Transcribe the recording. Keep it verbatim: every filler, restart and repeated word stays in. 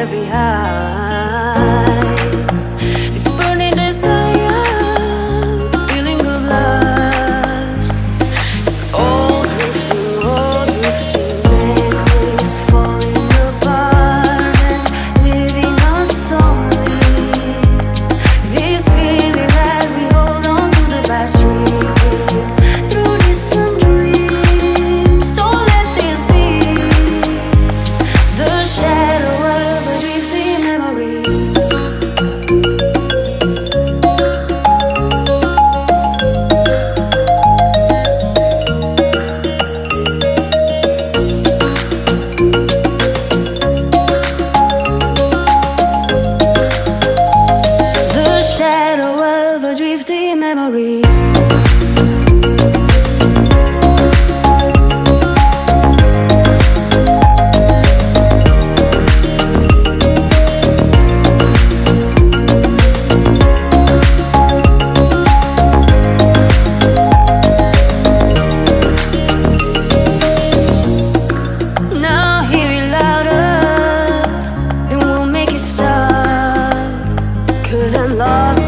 left behind. It's burning desire, feeling of lust. It's all drifting, all drifting, memories falling apart and leaving us only. This feeling that we hold on to the past repeat through distant dreams. Don't let this be the shadow of a drifting memory. The shadow of a drifting memory. Now hear it louder, and we'll make it stop. 'Cause I'm lost